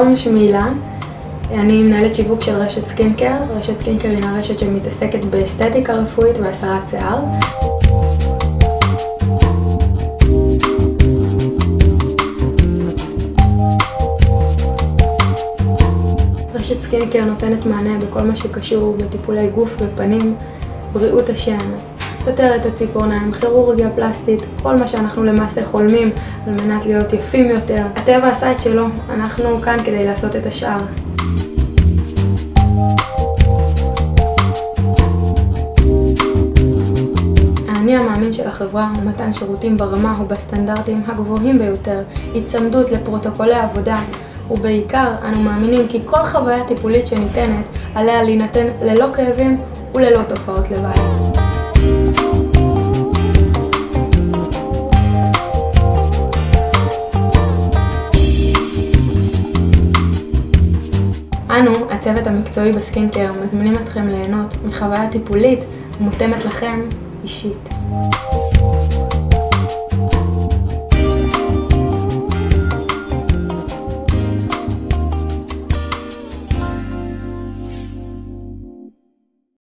שלום, שמי הילה. אני מנהלת שיווק של רשת סקינקר. רשת סקינקר היא רשת שמתעסקת באסתטיקה רפואית והסרת שיער. רשת סקינקר נותנת מענה בכל מה שקשור בטיפולי גוף ופנים, בריאות השן, פטרת הציפורניים, כירורגיה פלסטית, כל מה שאנחנו למעשה חולמים על מנת להיות יפים יותר. הטבע עשה את שלו, אנחנו כאן כדי לעשות את השאר. האני המאמין של החברה הוא מתן שירותים ברמה ובסטנדרטים הגבוהים ביותר, הצמדות לפרוטוקולי עבודה, ובעיקר אנו מאמינים כי כל חוויה טיפולית שניתנת עליה להינתן ללא כאבים וללא תופעות לוואי. אנו, הצוות המקצועי בסקינקר, מזמינים אתכם ליהנות מחוויה טיפולית ומותאמת לכם אישית.